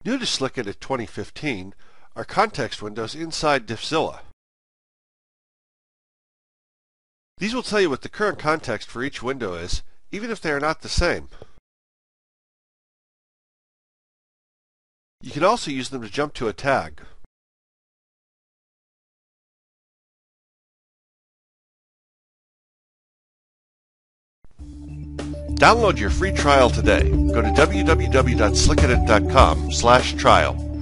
New to SlickEdit 2015 are context windows inside DIFFzilla. These will tell you what the current context for each window is, even if they are not the same. You can also use them to jump to a tag. Download your free trial today. Go to www.slickedit.com/trial.